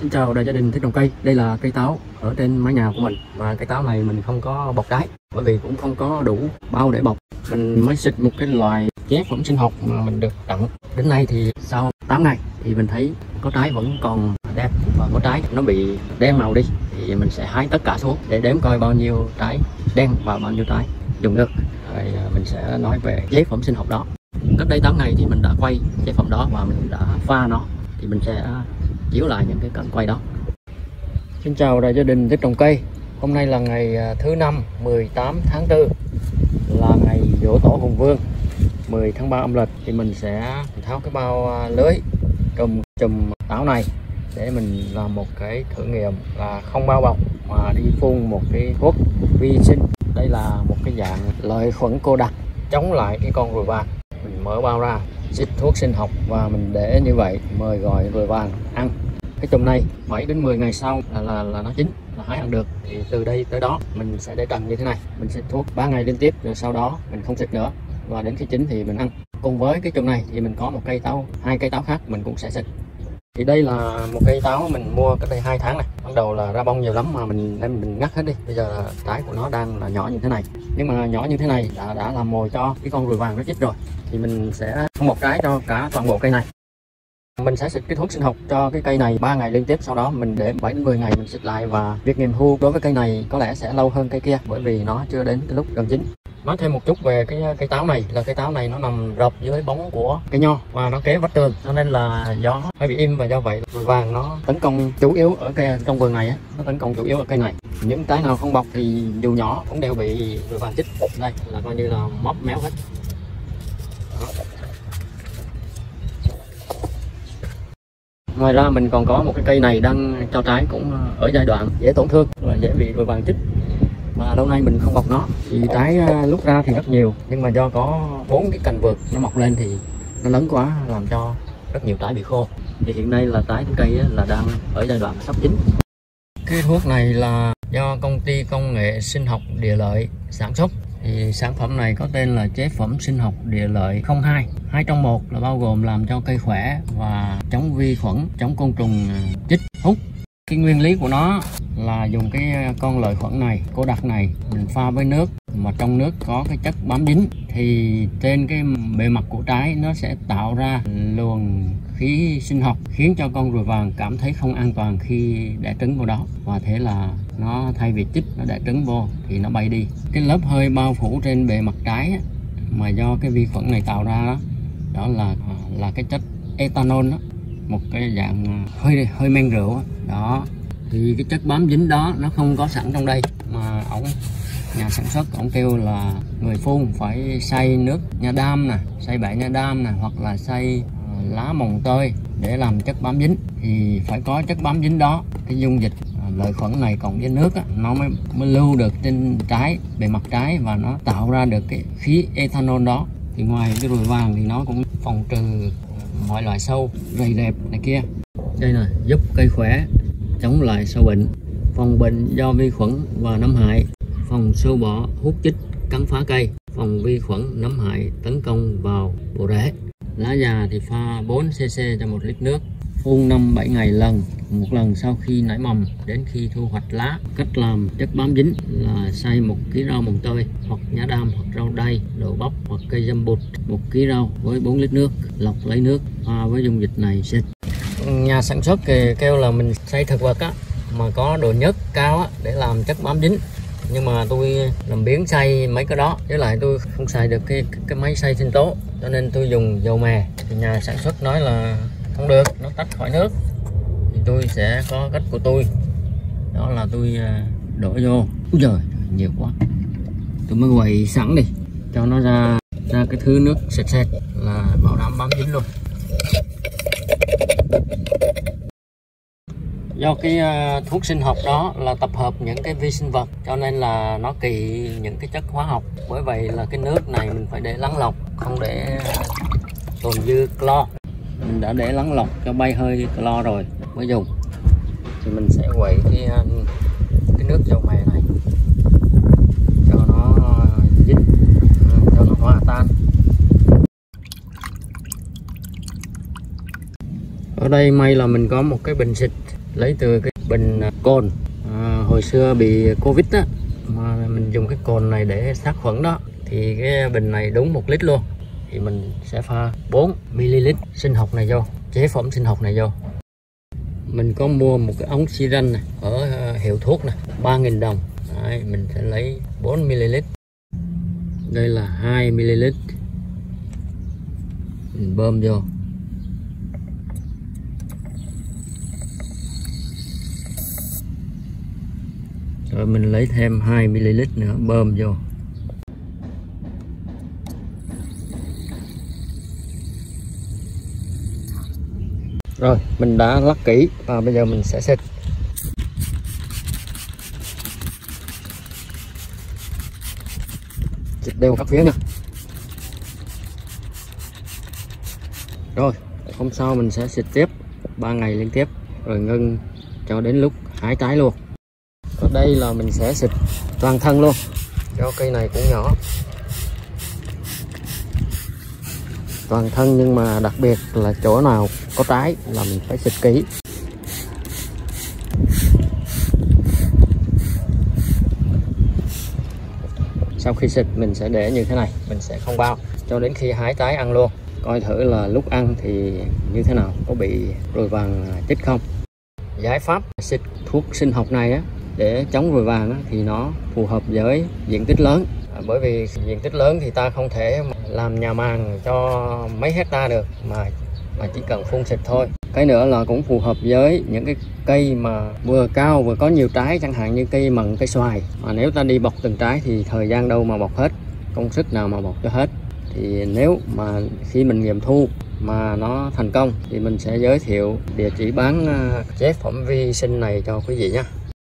Xin chào đại gia đình thích trồng cây. Đây là cây táo ở trên mái nhà của mình, và cây táo này mình không có bọc trái bởi vì cũng không có đủ bao để bọc. Mình mới xịt một cái loại chế phẩm sinh học mà mình được tặng. Đến nay thì sau 8 ngày thì mình thấy có trái vẫn còn đẹp, và có trái nó bị đen màu đi thì mình sẽ hái tất cả xuống để đếm coi bao nhiêu trái đen và bao nhiêu trái dùng được. Rồi mình sẽ nói về chế phẩm sinh học đó. Cách đây 8 ngày thì mình đã quay chế phẩm đó và mình đã pha nó, thì mình sẽ chiếu lại những cái cảnh quay đó. Xin chào đại gia đình thích trồng cây. Hôm nay là ngày thứ năm 18 tháng 4, là ngày giỗ tổ Hùng Vương 10 tháng 3 âm lịch. Thì mình sẽ tháo cái bao lưới trùm táo này để mình làm một cái thử nghiệm là không bao bọc mà đi phun một cái thuốc vi sinh. Đây là một cái dạng lợi khuẩn cô đặc chống lại cái con ruồi vàng. Mình mở bao ra, xịt thuốc sinh học và mình để như vậy, mời gọi ruồi vàng ăn. Cái chùm này 7 đến 10 ngày sau là nó chín, là hái ăn được. Thì từ đây tới đó mình sẽ để trần như thế này, mình xịt thuốc 3 ngày liên tiếp, rồi sau đó mình không xịt nữa, và đến khi chín thì mình ăn. Cùng với cái chùm này thì mình có một cây táo, 2 cây táo khác mình cũng sẽ xịt. Thì đây là một cây táo mình mua cách đây 2 tháng này. Ban đầu là ra bông nhiều lắm mà mình đem mình ngắt hết đi. Bây giờ trái của nó đang là nhỏ như thế này. Nhưng mà nhỏ như thế này đã làm mồi cho cái con ruồi vàng nó chích rồi. Thì mình sẽ không bọc trái cho cả toàn bộ cây này. Mình sẽ xịt cái thuốc sinh học cho cái cây này 3 ngày liên tiếp, sau đó mình để 7 đến 10 ngày mình xịt lại. Và việc nghiệm thu đối với cây này có lẽ sẽ lâu hơn cây kia bởi vì nó chưa đến cái lúc gần chín. Nói thêm một chút về cái cây táo này, là cây táo này nó nằm rập dưới bóng của cây nho và nó kế vách tường, cho nên là gió hơi bị im, và do vậy ruồi vàng nó tấn công chủ yếu ở cây trong vườn này á, nó tấn công chủ yếu ở cây này. Những trái nào không bọc thì dù nhỏ cũng đều bị ruồi vàng chích. Đây là coi như là móp méo hết. Đó. Ngoài ra mình còn có một cái cây này đang cho trái cũng ở giai đoạn dễ tổn thương và dễ bị ruồi vàng chích, mà lâu nay mình không bọc nó thì trái lúc ra thì rất nhiều, nhưng mà do có 4 cái cành vượt nó mọc lên thì nó lớn quá làm cho rất nhiều trái bị khô. Thì hiện nay là trái cây là đang ở giai đoạn sắp chín. Cái thuốc này là do công ty công nghệ sinh học Địa Lợi sản xuất. Thì sản phẩm này có tên là chế phẩm sinh học Địa Lợi 02, 2 trong 1, là bao gồm làm cho cây khỏe và chống vi khuẩn, chống côn trùng chích hút. Cái nguyên lý của nó là dùng cái con lợi khuẩn này, cô đặc này, mình pha với nước, mà trong nước có cái chất bám dính thì trên cái bề mặt của trái nó sẽ tạo ra luồng khí sinh học khiến cho con ruồi vàng cảm thấy không an toàn khi đẻ trứng vào đó, và thế là nó thay vì chích nó đẻ trứng vô thì nó bay đi. Cái lớp hơi bao phủ trên bề mặt trái mà do cái vi khuẩn này tạo ra đó là cái chất ethanol đó, một cái dạng hơi men rượu đó. Thì cái chất bám dính đó nó không có sẵn trong đây, mà nhà sản xuất ổng kêu là người phun phải xay nước nha đam nè, xay bã nha đam nè, hoặc là xay lá mồng tơi để làm chất bám dính. Thì phải có chất bám dính đó, cái dung dịch lợi khuẩn này cộng với nước nó mới lưu được trên trái, bề mặt trái, và nó tạo ra được cái khí ethanol đó. Thì ngoài cái ruồi vàng thì nó cũng phòng trừ mọi loại sâu rầy rẹp này kia. Đây nè, giúp cây khỏe, chống lại sâu bệnh, phòng bệnh do vi khuẩn và nấm hại, phòng sâu bọ hút chích cắn phá cây, phòng vi khuẩn nấm hại tấn công vào bộ rễ. Lá già thì pha 4 cc cho 1 lít nước, phun 5-7 ngày một lần sau khi nảy mầm đến khi thu hoạch lá. Cách làm chất bám dính là xay 1 kg rau mồng tơi hoặc nhã đam hoặc rau đay, đậu bắp hoặc cây dâm bụt, 1 kg rau với 4 lít nước, lọc lấy nước, pha với dung dịch này xịt. Nhà sản xuất thì kêu là mình xay thực vật mà có độ nhớt cao để làm chất bám dính, nhưng mà tôi làm biếng xay mấy cái đó, với lại tôi không xài được cái máy xay sinh tố, cho nên tôi dùng dầu mè. Thì nhà sản xuất nói là không được, nó tách khỏi nước. Thì tôi sẽ có cách của tôi, đó là tôi đổ vô. Úi giời, nhiều quá, tôi mới quậy sẵn đi cho nó ra cái thứ nước sệt là bảo đảm bám dính luôn. Do cái thuốc sinh học đó là tập hợp những cái vi sinh vật, cho nên là nó kỵ những cái chất hóa học. Bởi vậy là cái nước này mình phải để lắng lọc, không để tồn dư clo. Mình đã để lắng lọc cho bay hơi clo rồi mới dùng. Thì mình sẽ quậy cái nước dầu mè này cho nó dính, cho nó hòa tan. Ở đây may là mình có một cái bình xịt lấy từ cái bình cồn hồi xưa bị Covid á, mà mình dùng cái cồn này để sát khuẩn đó, thì cái bình này đúng 1 lít luôn. Thì mình sẽ pha 4 ml sinh học này vô, chế phẩm sinh học này vô. Mình có mua một cái ống xi ranh này ở hiệu thuốc này, 3.000 đồng. Đấy, mình sẽ lấy 4 ml. Đây là 2 ml. Mình bơm vô. Rồi mình lấy thêm 2 ml nữa bơm vô. Rồi mình đã lắc kỹ và bây giờ mình sẽ xịt. Xịt đều các phía nha. Rồi hôm sau mình sẽ xịt tiếp 3 ngày liên tiếp, rồi ngưng cho đến lúc hái trái luôn. Ở đây là mình sẽ xịt toàn thân luôn, do cây này cũng nhỏ. Toàn thân, nhưng mà đặc biệt là chỗ nào có trái là mình phải xịt kỹ. Sau khi xịt mình sẽ để như thế này, mình sẽ không bao cho đến khi hái trái ăn luôn, coi thử là lúc ăn thì như thế nào, có bị ruồi vàng chích không. Giải pháp xịt thuốc sinh học này á, để chống ruồi vàng á, thì nó phù hợp với diện tích lớn. Bởi vì diện tích lớn thì ta không thể làm nhà màng cho mấy hecta được, mà chỉ cần phun xịt thôi. Cái nữa là cũng phù hợp với những cái cây mà vừa cao vừa có nhiều trái, chẳng hạn như cây mận, cây xoài. Mà nếu ta đi bọc từng trái thì thời gian đâu mà bọc hết, công sức nào mà bọc cho hết. Thì nếu mà khi mình nghiệm thu mà nó thành công thì mình sẽ giới thiệu địa chỉ bán chế phẩm vi sinh này cho quý vị nhé.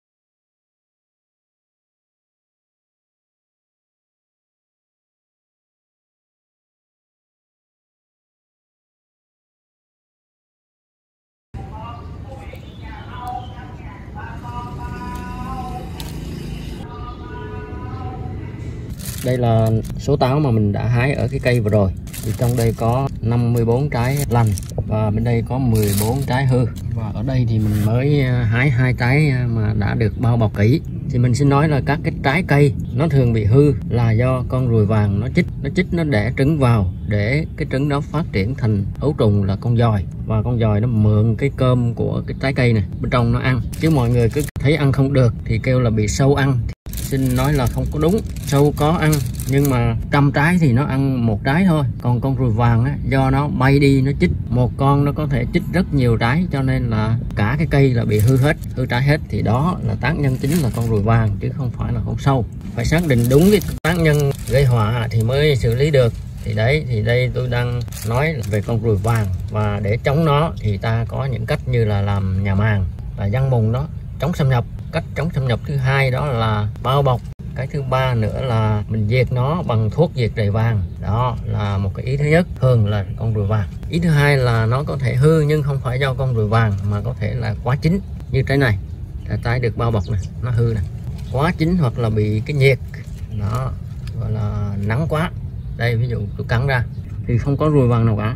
Đây là số táo mà mình đã hái ở cái cây vừa rồi. Thì trong đây có 54 trái lành và bên đây có 14 trái hư. Và ở đây thì mình mới hái 2 trái mà đã được bao bọc kỹ. Thì mình xin nói là các cái trái cây nó thường bị hư là do con ruồi vàng nó chích nó đẻ trứng vào, để cái trứng đó phát triển thành ấu trùng là con giòi, và con giòi nó mượn cái cơm của cái trái cây này bên trong nó ăn. Chứ mọi người cứ thấy ăn không được thì kêu là bị sâu ăn. Xin nói là không có đúng. Sâu có ăn, nhưng mà 100 trái thì nó ăn 1 trái thôi. Còn con ruồi vàng á, do nó bay đi nó chích, một con nó có thể chích rất nhiều trái, cho nên là cả cái cây là bị hư hết, hư trái hết. Thì đó là tác nhân chính là con ruồi vàng, chứ không phải là con sâu. Phải xác định đúng cái tác nhân gây họa thì mới xử lý được. Thì đấy, thì đây tôi đang nói về con ruồi vàng. Và để chống nó thì ta có những cách như là làm nhà màng, là giăng mùng nó, chống xâm nhập. Cách chống xâm nhập thứ hai đó là bao bọc. Cái thứ ba nữa là mình diệt nó bằng thuốc diệt ruồi vàng. Đó là một cái ý thứ nhất, thường là con ruồi vàng. Ý thứ hai là nó có thể hư nhưng không phải do con ruồi vàng, mà có thể là quá chín. Như trái này, trái được bao bọc này, nó hư này, quá chín hoặc là bị cái nhiệt, nó gọi là nắng quá. Đây ví dụ tôi cắn ra thì không có ruồi vàng nào cả,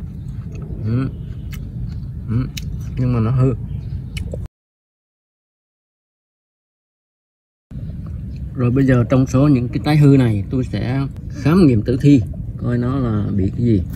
nhưng mà nó hư. Rồi bây giờ trong số những cái trái hư này tôi sẽ khám nghiệm tử thi coi nó là bị cái gì.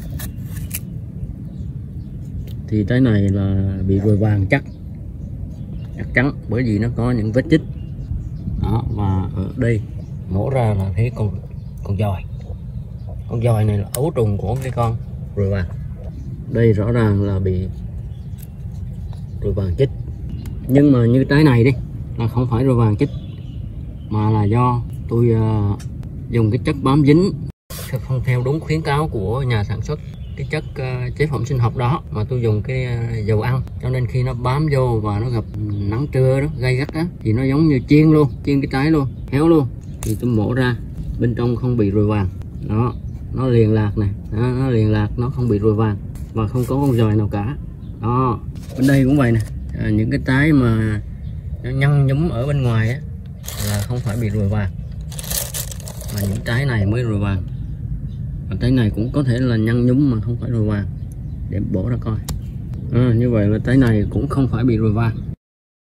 Thì trái này là bị ruồi vàng chắc chắn, bởi vì nó có những vết chích đó. Và ở đây mổ ra là thấy con giòi. Con giòi này là ấu trùng của cái con ruồi vàng. Đây rõ ràng là bị ruồi vàng chích. Nhưng mà như trái này đi là không phải ruồi vàng chích, mà là do tôi dùng cái chất bám dính không theo đúng khuyến cáo của nhà sản xuất cái chất chế phẩm sinh học đó, mà tôi dùng cái dầu ăn, cho nên khi nó bám vô và nó gặp nắng trưa đó, gay gắt á, thì nó giống như chiên luôn, chiên cái trái luôn, héo luôn. Thì tôi mổ ra bên trong không bị ruồi vàng đó, nó liền lạc này đó, nó liền lạc, nó không bị ruồi vàng và không có con giòi nào cả đó. Bên đây cũng vậy nè, những cái trái mà nó nhăn nhúm ở bên ngoài á là không phải bị ruồi vàng, mà những trái này mới ruồi vàng. Và trái này cũng có thể là nhăn nhúm mà không phải ruồi vàng, để bổ ra coi. Như vậy là trái này cũng không phải bị ruồi vàng.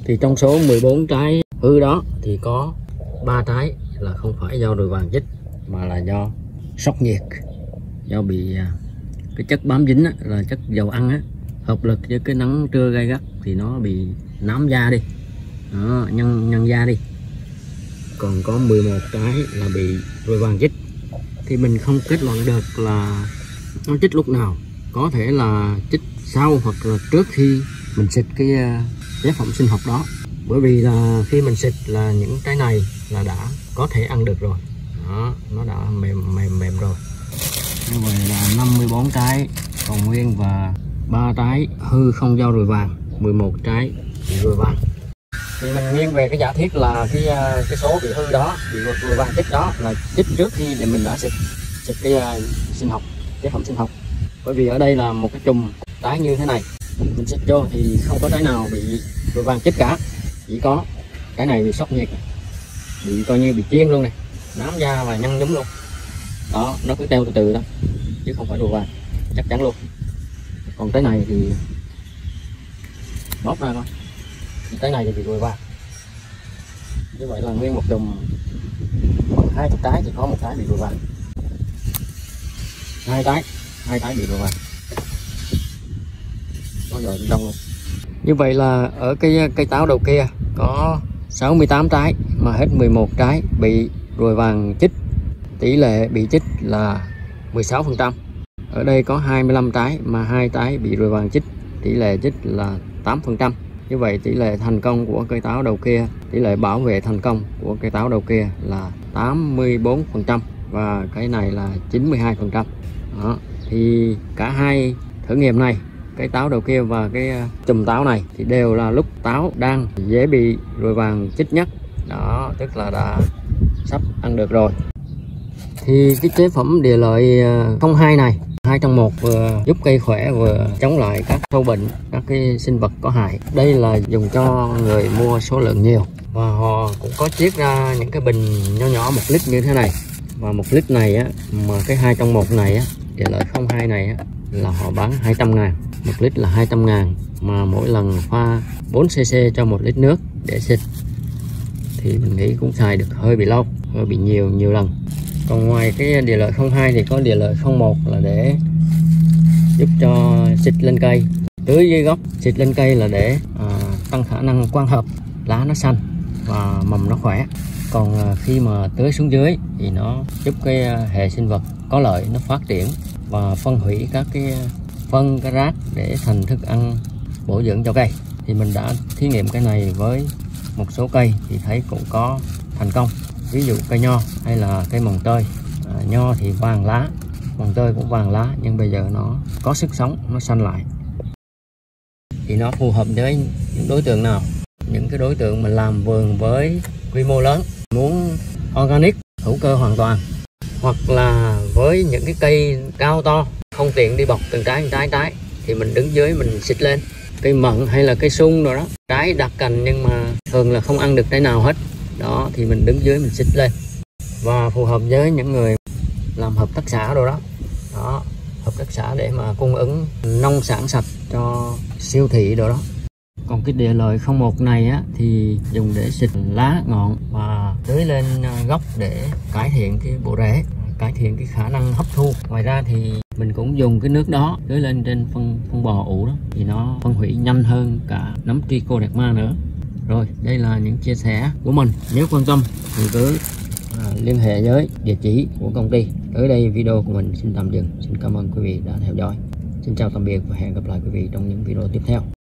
Thì trong số 14 trái hư đó thì có 3 trái là không phải do ruồi vàng chích mà là do sốc nhiệt, do bị cái chất bám dính á, là chất dầu ăn á, hợp lực với cái nắng trưa gay gắt thì nó bị nám da đi đó, nhân da đi. Còn có 11 trái là bị ruồi vàng chích thì mình không kết luận được là nó chích lúc nào, có thể là chích sau hoặc là trước khi mình xịt cái chế phẩm sinh học đó, bởi vì là khi mình xịt là những trái này là đã có thể ăn được rồi đó, nó đã mềm rồi. Như vậy là 54 trái còn nguyên và 3 trái hư không do ruồi vàng, 11 trái bị ruồi vàng. Thì mình nghiêng về cái giả thiết là cái số bị hư đó, bị ruồi vàng chích đó là chích trước khi để mình đã xịt cái sinh học, chế phẩm sinh học. Bởi vì ở đây là một cái chùm trái như thế này, mình xịt vô thì không có trái nào bị ruồi vàng chích cả, chỉ có cái này bị sốc nhiệt, bị coi như bị chiên luôn này, nám da và nhăn nhúm luôn đó, nó cứ treo từ từ đó chứ không phải ruồi vàng chắc chắn luôn. Còn cái này thì bóc ra thôi, cái này thì bị ruồi vàng. Như vậy là nguyên một chùm bằng 20 trái thì có một trái bị ruồi vàng, hai trái bị ruồi vàng có rồi bên trong luôn. Như vậy là ở cái cây táo đầu kia có 68 trái mà hết 11 trái bị ruồi vàng chích, tỷ lệ bị chích là 16%. Ở đây có 25 trái mà 2 trái bị ruồi vàng chích, tỷ lệ chích là 8%. Như vậy tỷ lệ thành công của cây táo đầu kia, tỷ lệ bảo vệ thành công của cây táo đầu kia là 84% và cái này là 92%. Đó. Thì cả hai thử nghiệm này, cái táo đầu kia và cái chùm táo này thì đều là lúc táo đang dễ bị ruồi vàng chích nhất. Đó, tức là đã sắp ăn được rồi. Thì cái chế phẩm địa lợi 02 này 2 trong 1 vừa giúp cây khỏe vừa chống lại các sâu bệnh, các cái sinh vật có hại. Đây là dùng cho người mua số lượng nhiều và họ cũng có chiết ra những cái bình nhỏ nhỏ 1 lít như thế này. Và 1 lít này á, mà cái 2 trong 1 này á, địa lợi 02 này á, là họ bán 200.000, 1 lít là 200.000 mà mỗi lần pha 4cc cho 1 lít nước để xịt thì mình nghĩ cũng xài được hơi bị lâu, hơi bị nhiều lần. Còn ngoài cái địa lợi 02 thì có địa lợi 01 là để giúp cho xịt lên cây, tưới dưới gốc, xịt lên cây là để tăng khả năng quang hợp, lá nó xanh và mầm nó khỏe. Còn khi mà tưới xuống dưới thì nó giúp cái hệ sinh vật có lợi nó phát triển và phân hủy các cái phân, cái rác để thành thức ăn bổ dưỡng cho cây. Thì mình đã thí nghiệm cái này với một số cây thì thấy cũng có thành công. Ví dụ cây nho hay là cây mồng tơi, nho thì vàng lá, mồng tơi cũng vàng lá, nhưng bây giờ nó có sức sống, nó xanh lại. Thì nó phù hợp với những đối tượng nào? Những cái đối tượng mà làm vườn với quy mô lớn, muốn organic, hữu cơ hoàn toàn, hoặc là với những cái cây cao to không tiện đi bọc từng trái thì mình đứng dưới mình xịt lên. Cây mận hay là cây sung rồi đó, trái đặt cành nhưng mà thường là không ăn được trái nào hết đó, thì mình đứng dưới mình xịt lên. Và phù hợp với những người làm hợp tác xã rồi đó, hợp tác xã để mà cung ứng nông sản sạch cho siêu thị rồi đó. Còn cái địa lợi 01 này á thì dùng để xịt lá ngọn và tưới lên gốc để cải thiện cái bộ rễ, cải thiện cái khả năng hấp thu. Ngoài ra thì mình cũng dùng cái nước đó tưới lên trên phân bò ủ đó thì nó phân hủy nhanh hơn cả nấm Trichoderma nữa. Rồi, đây là những chia sẻ của mình. Nếu quan tâm thì cứ liên hệ với địa chỉ của công ty. Tới đây video của mình xin tạm dừng. Xin cảm ơn quý vị đã theo dõi. Xin chào tạm biệt và hẹn gặp lại quý vị trong những video tiếp theo.